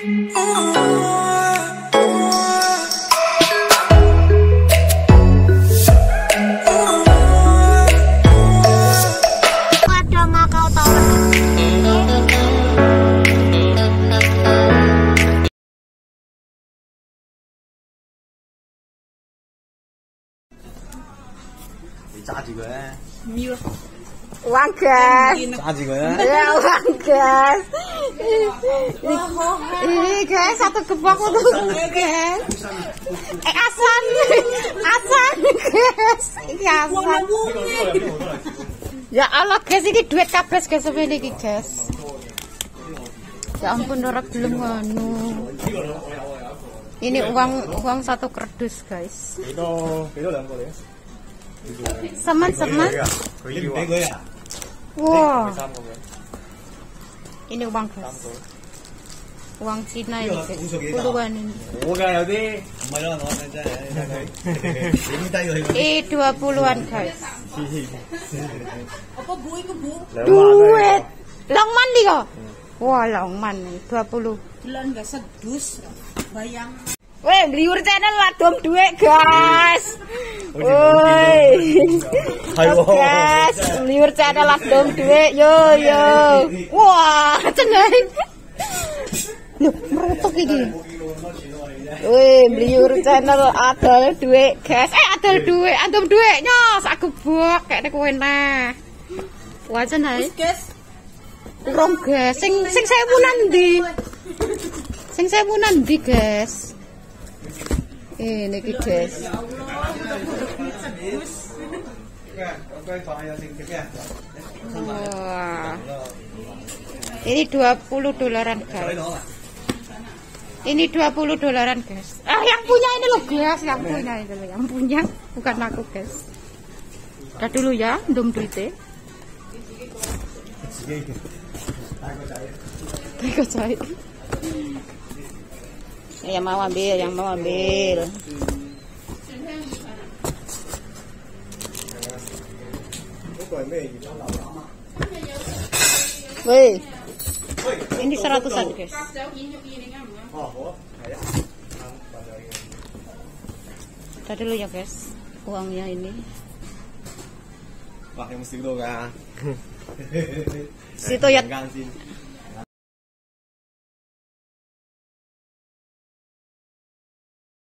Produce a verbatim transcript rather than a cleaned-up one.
揸住佢咧， 唔要玩嘅， 揸住佢咧， ya玩嘅，ini guys satu gebok untuk guys, eh Asan, Asan guys, ini Asan. Ya Allah guys ini duit kabes guys ini guys. Ya ampun orang belum nganu. Ini uang uang satu kardus guys. Semen-semen. Wah. Ini uang guys. Uang Cina ini guys. Puluhan ini. Eh dua puluhan guys. Apa bu itu bu? Duit. Longman nih kok. Wah longman dua puluh. Bulan gak sedus. Bayang. Weh, Bliur channel adom duit, guys. Woi. Guys, Bliur channel adom duit. Yo yo. Wah, cenai. Loh, merotok iki. Weh, Bliur channel adol duit, guys. Eh, adol duit, adom duitnya sak gebok kayak kowe nah. Wah, cenai. Guys. Urung, guys. Sing sing sewu nanti. Sing sewu nanti, guys. Eh, niki guys. Wah. Ini dua puluh dolaran guys. Ini dua puluh dolaran guys. Ah, yang punya ini loh guys, yang punya ini loh, yang punya bukan aku guys. Udah dulu ya, ndom duite. Teko cai. Yang mau ambil, yang mau ambil. Woi, ini seratusan guys. Tadi dulu ya guys, uangnya ini. Wah, yang mesti dulu kan. Situ ya.